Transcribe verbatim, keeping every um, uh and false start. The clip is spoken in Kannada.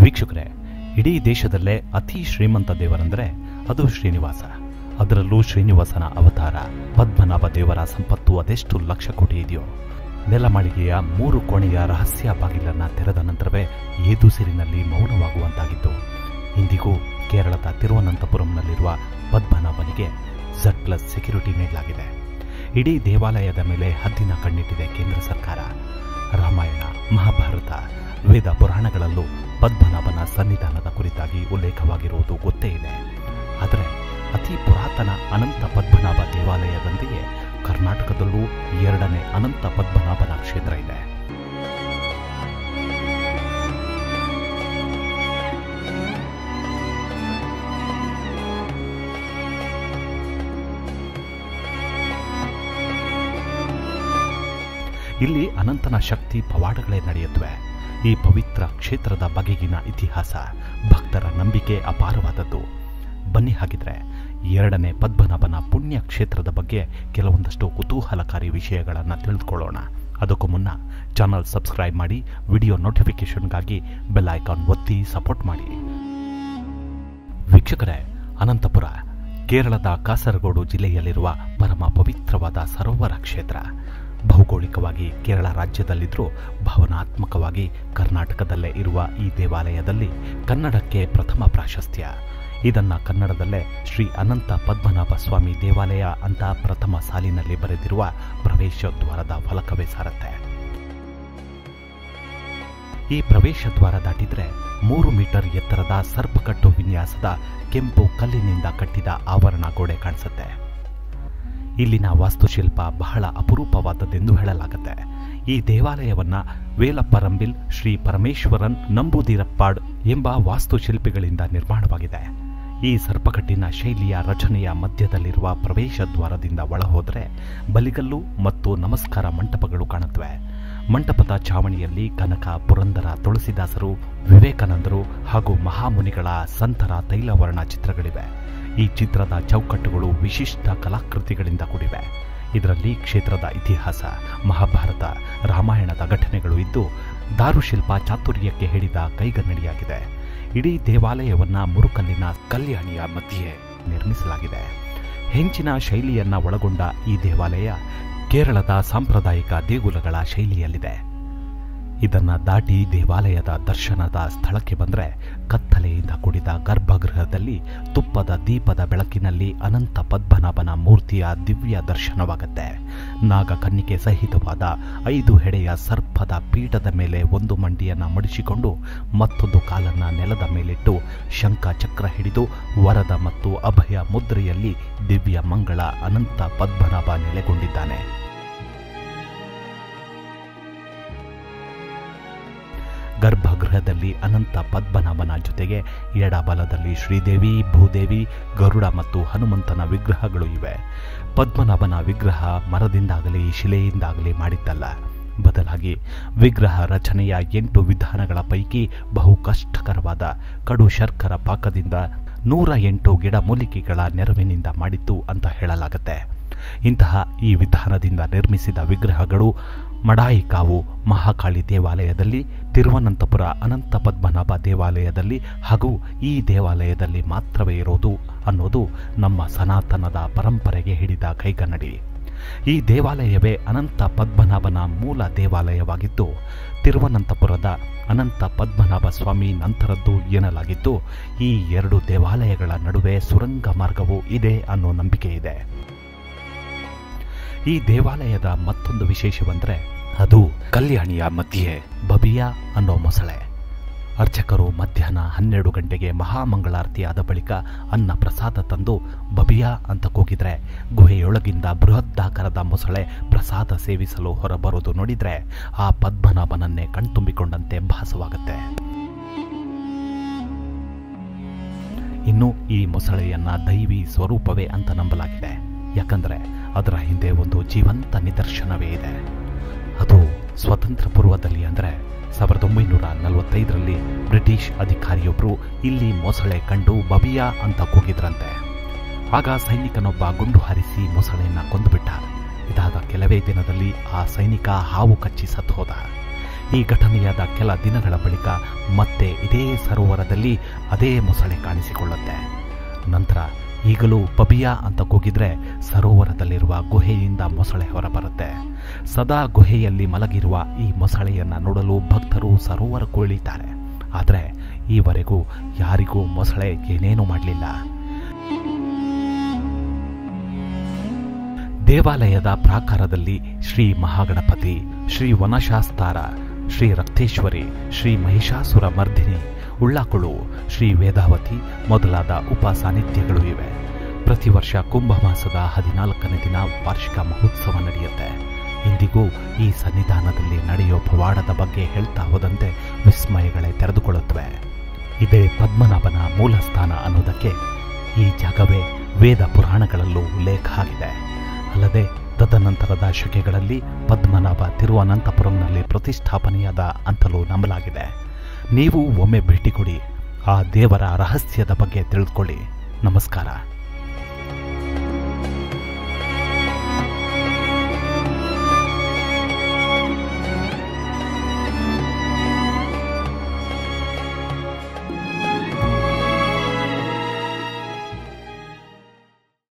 ವೀಕ್ಷಕರೇ, ಇಡೀ ದೇಶದಲ್ಲೇ ಅತಿ ಶ್ರೀಮಂತ ದೇವರೆಂದರೆ ಅದು ಶ್ರೀನಿವಾಸ. ಅದರಲ್ಲೂ ಶ್ರೀನಿವಾಸನ ಅವತಾರ ಪದ್ಮನಾಭ ದೇವರ ಸಂಪತ್ತು ಅದೆಷ್ಟು ಲಕ್ಷ ಕೋಟಿ ಇದೆಯೋ. ನೆಲಮಾಳಿಗೆಯ ಮೂರು ಕೋಣೆಯ ರಹಸ್ಯ ಬಾಗಿಲನ್ನು ತೆರೆದ ನಂತರವೇ ಏದುಸಿರಿನಲ್ಲಿ ಮೌನವಾಗುವಂತಾಗಿತ್ತು. ಇಂದಿಗೂ ಕೇರಳದ ತಿರುವನಂತಪುರಂನಲ್ಲಿರುವ ಪದ್ಮನಾಭನಿಗೆ ಝಡ್ ಪ್ಲಸ್ ಸೆಕ್ಯೂರಿಟಿ ನೀಡಲಾಗಿದೆ. ಇಡೀ ದೇವಾಲಯದ ಮೇಲೆ ಹದ್ದಿನ ಕಣ್ಣಿಟ್ಟಿದೆ ಕೇಂದ್ರ ಸರ್ಕಾರ. ರಾಮಾಯಣ, ಮಹಾಭಾರತ, ವೇದ ಪುರಾಣಗಳಲ್ಲೂ ಪದ್ಮನಾಭನ ಸನ್ನಿಧಾನದ ಕುರಿತಾಗಿ ಉಲ್ಲೇಖವಾಗಿರುವುದು ಗೊತ್ತೇ ಇದೆ. ಆದರೆ ಅತಿ ಪುರಾತನ ಅನಂತ ಪದ್ಮನಾಭ ದೇವಾಲಯದೊಂದಿಗೆ ಕರ್ನಾಟಕದಲ್ಲೂ ಎರಡನೇ ಅನಂತ ಪದ್ಮನಾಭನ ಕ್ಷೇತ್ರ ಇದೆ. ಇಲ್ಲಿ ಅನಂತನ ಶಕ್ತಿ ಪವಾಡಗಳೇ ನಡೆಯುತ್ತವೆ. ಈ ಪವಿತ್ರ ಕ್ಷೇತ್ರದ ಬಗೆಗಿನ ಇತಿಹಾಸ, ಭಕ್ತರ ನಂಬಿಕೆ ಅಪಾರವಾದದ್ದು. ಬನ್ನಿ ಹಾಗಿದ್ರೆ ಎರಡನೇ ಪದ್ಮನಾಭನ ಪುಣ್ಯ ಕ್ಷೇತ್ರದ ಬಗ್ಗೆ ಕೆಲವೊಂದಷ್ಟು ಕುತೂಹಲಕಾರಿ ವಿಷಯಗಳನ್ನು ತಿಳಿದುಕೊಳ್ಳೋಣ. ಅದಕ್ಕೂ ಮುನ್ನ ಚಾನಲ್ ಸಬ್ಸ್ಕ್ರೈಬ್ ಮಾಡಿ, ವಿಡಿಯೋ ನೋಟಿಫಿಕೇಶನ್ಗಾಗಿ ಬೆಲ್ ಐಕಾನ್ ಒತ್ತಿ ಸಪೋರ್ಟ್ ಮಾಡಿ. ವೀಕ್ಷಕರೇ, ಅನಂತಪುರ ಕೇರಳದ ಕಾಸರಗೋಡು ಜಿಲ್ಲೆಯಲ್ಲಿರುವ ಪರಮ ಪವಿತ್ರವಾದ ಸರೋವರ ಕ್ಷೇತ್ರ. ಭೌಗೋಳಿಕವಾಗಿ ಕೇರಳ ರಾಜ್ಯದಲ್ಲಿದ್ದರೂ ಭಾವನಾತ್ಮಕವಾಗಿ ಕರ್ನಾಟಕದಲ್ಲೇ ಇರುವ ಈ ದೇವಾಲಯದಲ್ಲಿ ಕನ್ನಡಕ್ಕೆ ಪ್ರಥಮ ಪ್ರಾಶಸ್ತ್ಯ. ಇದನ್ನ ಕನ್ನಡದಲ್ಲೇ ಶ್ರೀ ಅನಂತ ಪದ್ಮನಾಭ ಸ್ವಾಮಿ ದೇವಾಲಯ ಅಂತ ಪ್ರಥಮ ಸಾಲಿನಲ್ಲಿ ಬರೆದಿರುವ ಪ್ರವೇಶ ದ್ವಾರದ ಫಲಕವೇ ಸಾರುತ್ತೆ. ಈ ಪ್ರವೇಶ ದ್ವಾರ ದಾಟಿದ್ರೆ ಮೂರು ಮೀಟರ್ ಎತ್ತರದ ಸರ್ಪಕಟ್ಟು ವಿನ್ಯಾಸದ ಕೆಂಪು ಕಲ್ಲಿನಿಂದ ಕಟ್ಟಿದ ಆವರಣ ಗೋಡೆ ಕಾಣಿಸುತ್ತೆ. ಇಲ್ಲಿನ ವಾಸ್ತುಶಿಲ್ಪ ಬಹಳ ಅಪರೂಪವಾದದ್ದೆಂದು ಹೇಳಲಾಗುತ್ತೆ. ಈ ದೇವಾಲಯವನ್ನ ವೇಲಪ್ಪರಂಬಿಲ್ ಶ್ರೀ ಪರಮೇಶ್ವರನ್ ನಂಬೂದಿರಪ್ಪಾಡ್ ಎಂಬ ವಾಸ್ತುಶಿಲ್ಪಿಗಳಿಂದ ನಿರ್ಮಾಣವಾಗಿದೆ. ಈ ಸರ್ಪಕಟ್ಟಿನ ಶೈಲಿಯ ರಚನೆಯ ಮಧ್ಯದಲ್ಲಿರುವ ಪ್ರವೇಶ ದ್ವಾರದಿಂದ ಒಳಹೋದರೆ ಬಲಿಗಲ್ಲು ಮತ್ತು ನಮಸ್ಕಾರ ಮಂಟಪಗಳು ಕಾಣುತ್ತವೆ. ಮಂಟಪದ ಚಾವಣಿಯಲ್ಲಿ ಕನಕ, ಪುರಂದರ, ತುಳಸಿದಾಸರು, ವಿವೇಕಾನಂದರು ಹಾಗೂ ಮಹಾಮುನಿಗಳ ಸಂತರ ತೈಲವರ್ಣ ಚಿತ್ರಗಳಿವೆ. ಈ ಚಿತ್ರದ ಚೌಕಟ್ಟುಗಳು ವಿಶಿಷ್ಟ ಕಲಾಕೃತಿಗಳಿಂದ ಕೂಡಿವೆ. ಇದರಲ್ಲಿ ಕ್ಷೇತ್ರದ ಇತಿಹಾಸ, ಮಹಾಭಾರತ, ರಾಮಾಯಣದ ಘಟನೆಗಳು ಇದ್ದು ದಾರುಶಿಲ್ಪ ಚಾತುರ್ಯಕ್ಕೆ ಹಿಡಿದ ಕೈಗನ್ನಡಿಯಾಗಿದೆ. ಇಡೀ ದೇವಾಲಯವನ್ನ ಮುರುಕಲ್ಲಿನ ಕಲ್ಯಾಣಿಯ ಮಧ್ಯೆ ನಿರ್ಮಿಸಲಾಗಿದೆ. ಹೆಂಚಿನ ಶೈಲಿಯನ್ನ ಒಳಗೊಂಡ ಈ ದೇವಾಲಯ ಕೇರಳದ ಸಾಂಪ್ರದಾಯಿಕ ದೇಗುಲಗಳ ಶೈಲಿಯಲ್ಲಿದೆ. ಇದನ್ನ ದಾಟಿ ದೇವಾಲಯದ ದರ್ಶನದ ಸ್ಥಳಕ್ಕೆ ಬಂದರೆ ಕತ್ತಲೆಯಿಂದ ಕೂಡಿದ ಗರ್ಭಗೃಹದಲ್ಲಿ ತುಪ್ಪದ ದೀಪದ ಬೆಳಕಿನಲ್ಲಿ ಅನಂತ ಪದ್ಮನಾಭನ ಮೂರ್ತಿಯ ದಿವ್ಯ ದರ್ಶನವಾಗುತ್ತೆ. ನಾಗಕನ್ನಿಕೆ ಸಹಿತವಾದ ಐದು ಹೆಡೆಯ ಸರ್ಪದ ಪೀಠದ ಮೇಲೆ ಒಂದು ಮಂಡಿಯನ್ನ ಮಡಿಸಿಕೊಂಡು ಮತ್ತೊಂದು ಕಾಲನ್ನ ನೆಲದ ಮೇಲಿಟ್ಟು ಶಂಖ ಚಕ್ರ ಹಿಡಿದು ವರದ ಮತ್ತು ಅಭಯ ಮುದ್ರೆಯಲ್ಲಿ ದಿವ್ಯ ಮಂಗಳ ಅನಂತ ಪದ್ಮನಾಭ ನೆಲೆಗೊಂಡಿದ್ದಾನೆ. ಗರ್ಭಗೃಹದಲ್ಲಿ ಅನಂತ ಪದ್ಮನಾಭನ ಜೊತೆಗೆ ಎಡಬಲದಲ್ಲಿ ಶ್ರೀದೇವಿ, ಭೂದೇವಿ, ಗರುಡ ಮತ್ತು ಹನುಮಂತನ ವಿಗ್ರಹಗಳು ಇವೆ. ಪದ್ಮನಾಭನ ವಿಗ್ರಹ ಮರದಿಂದಾಗಲಿ ಶಿಲೆಯಿಂದಾಗಲಿ ಮಾಡಿದ್ದಲ್ಲ. ಬದಲಾಗಿ ವಿಗ್ರಹ ರಚನೆಯ ಎಂಟು ವಿಧಾನಗಳ ಪೈಕಿ ಬಹು ಕಷ್ಟಕರವಾದ ಕಡು ಶರ್ಕರ ಪಾಕದಿಂದ ನೂರ ಎಂಟು ಗಿಡಮೂಲಿಕೆಗಳ ನೆರವಿನಿಂದ ಮಾಡಿತ್ತು ಅಂತ ಹೇಳಲಾಗುತ್ತೆ. ಇಂತಹ ಈ ವಿಧಾನದಿಂದ ನಿರ್ಮಿಸಿದ ವಿಗ್ರಹಗಳು ಮಡಾಯಿಕಾವು ಮಹಾಕಾಳಿ ದೇವಾಲಯದಲ್ಲಿ, ತಿರುವನಂತಪುರ ಅನಂತ ಪದ್ಮನಾಭ ದೇವಾಲಯದಲ್ಲಿ ಹಾಗೂ ಈ ದೇವಾಲಯದಲ್ಲಿ ಮಾತ್ರವೇ ಇರೋದು ಅನ್ನೋದು ನಮ್ಮ ಸನಾತನದ ಪರಂಪರೆಗೆ ಹಿಡಿದ ಕೈಗನ್ನಡಿ. ಈ ದೇವಾಲಯವೇ ಅನಂತ ಪದ್ಮನಾಭನ ಮೂಲ ದೇವಾಲಯವಾಗಿದ್ದು ತಿರುವನಂತಪುರದ ಅನಂತ ಪದ್ಮನಾಭ ಸ್ವಾಮಿ ನಂತರದ್ದು ಎನ್ನಲಾಗಿದ್ದು ಈ ಎರಡು ದೇವಾಲಯಗಳ ನಡುವೆ ಸುರಂಗ ಮಾರ್ಗವೂ ಇದೆ ಅನ್ನೋ ನಂಬಿಕೆ ಇದೆ. ಈ ದೇವಾಲಯದ ಮತ್ತೊಂದು ವಿಶೇಷವೆಂದರೆ ಅದು ಕಲ್ಯಾಣಿಯ ಮಧ್ಯೆ ಬಬಿಯಾ ಅನ್ನೋ ಮೊಸಳೆ. ಅರ್ಚಕರು ಮಧ್ಯಾಹ್ನ ಹನ್ನೆರಡು ಗಂಟೆಗೆ ಮಹಾಮಂಗಳಾರತಿ ಆದ ಬಳಿಕ ಅನ್ನ ಪ್ರಸಾದ ತಂದು ಬಬಿಯಾ ಅಂತ ಕೂಗಿದ್ರೆ ಗುಹೆಯೊಳಗಿಂದ ಬೃಹದಾಕಾರದ ಮೊಸಳೆ ಪ್ರಸಾದ ಸೇವಿಸಲು ಹೊರಬರೋದು ನೋಡಿದ್ರೆ ಆ ಪದ್ಮನಾಭನನ್ನೇ ಕಣ್ತುಂಬಿಕೊಂಡಂತೆ ಭಾಸವಾಗುತ್ತೆ. ಇನ್ನು ಈ ಮೊಸಳೆಯನ್ನ ದೈವಿ ಸ್ವರೂಪವೇ ಅಂತ ನಂಬಲಾಗಿದೆ. ಯಾಕಂದ್ರೆ ಅದರ ಹಿಂದೆ ಒಂದು ಜೀವಂತ ನಿದರ್ಶನವೇ ಇದೆ. ಅದು ಸ್ವತಂತ್ರ ಪೂರ್ವದಲ್ಲಿ ಅಂದರೆ ಸಾವಿರದ ಒಂಬೈನೂರ ನಲವತ್ತೈದರಲ್ಲಿ ಬ್ರಿಟಿಷ್ ಅಧಿಕಾರಿಯೊಬ್ಬರು ಇಲ್ಲಿ ಮೊಸಳೆ ಕಂಡು ಬಬಿಯಾ ಅಂತ ಕೂಗಿದ್ರಂತೆ. ಆಗ ಸೈನಿಕನೊಬ್ಬ ಗುಂಡು ಹಾರಿಸಿ ಮೊಸಳೆಯನ್ನ ಕೊಂದುಬಿಟ್ಟ. ಇದಾದ ಕೆಲವೇ ದಿನದಲ್ಲಿ ಆ ಸೈನಿಕ ಹಾವು ಕಚ್ಚಿ ಸತ್ತು ಹೋದ. ಈ ಘಟನೆಯಾದ ಕೆಲ ದಿನಗಳ ಬಳಿಕ ಮತ್ತೆ ಇದೇ ಸರೋವರದಲ್ಲಿ ಅದೇ ಮೊಸಳೆ ಕಾಣಿಸಿಕೊಳ್ಳುತ್ತೆ. ನಂತರ ಈಗಲೂ ಪಬಿಯಾ ಅಂತ ಕೂಗಿದ್ರೆ ಸರೋವರದಲ್ಲಿರುವ ಗುಹೆಯಿಂದ ಮೊಸಳೆ ಹೊರಬರುತ್ತೆ. ಸದಾ ಗುಹೆಯಲ್ಲಿ ಮಲಗಿರುವ ಈ ಮೊಸಳೆಯನ್ನ ನೋಡಲು ಭಕ್ತರು ಸರೋವರಕ್ಕೂ ಇಳಿತಾರೆ. ಆದರೆ ಈವರೆಗೂ ಯಾರಿಗೂ ಮೊಸಳೆ ಏನೇನೂ ಮಾಡಲಿಲ್ಲ. ದೇವಾಲಯದ ಪ್ರಾಕಾರದಲ್ಲಿ ಶ್ರೀ ಮಹಾಗಣಪತಿ, ಶ್ರೀ ವನಶಾಸ್ತಾರ, ಶ್ರೀ ರಕ್ತೇಶ್ವರಿ, ಶ್ರೀ ಮಹಿಷಾಸುರ ಮರ್ದಿನಿ, ಉಳ್ಳಾಕುಳು, ಶ್ರೀ ವೇದಾವತಿ ಮೊದಲಾದ ಉಪ ಸಾನ್ನಿಧ್ಯಗಳು ಇವೆ. ಪ್ರತಿ ವರ್ಷ ಕುಂಭಮಾಸದ ಹದಿನಾಲ್ಕನೇ ದಿನ ವಾರ್ಷಿಕ ಮಹೋತ್ಸವ ನಡೆಯುತ್ತೆ. ಇಂದಿಗೂ ಈ ಸನ್ನಿಧಾನದಲ್ಲಿ ನಡೆಯೋ ಪವಾಡದ ಬಗ್ಗೆ ಹೇಳ್ತಾ ಹೋದಂತೆ ವಿಸ್ಮಯಗಳೇ ತೆರೆದುಕೊಳ್ಳುತ್ತವೆ. ಇದೇ ಪದ್ಮನಾಭನ ಮೂಲ ಸ್ಥಾನ ಅನ್ನೋದಕ್ಕೆ ಈ ಜಾಗವೇ ವೇದ ಪುರಾಣಗಳಲ್ಲೂ ಉಲ್ಲೇಖ ಆಗಿದೆ. ಅಲ್ಲದೆ ತದನಂತರದ ಶಕೆಗಳಲ್ಲಿ ಪದ್ಮನಾಭ ತಿರುವನಂತಪುರಂನಲ್ಲಿ ಪ್ರತಿಷ್ಠಾಪನೆಯಾದ ಅಂತಲೂ ನಂಬಲಾಗಿದೆ. ನೀವು ಒಮ್ಮೆ ಭೇಟಿ ಕೊಡಿ, ಆ ದೇವರ ರಹಸ್ಯದ ಬಗ್ಗೆ ತಿಳಿದುಕೊಳ್ಳಿ. ನಮಸ್ಕಾರ.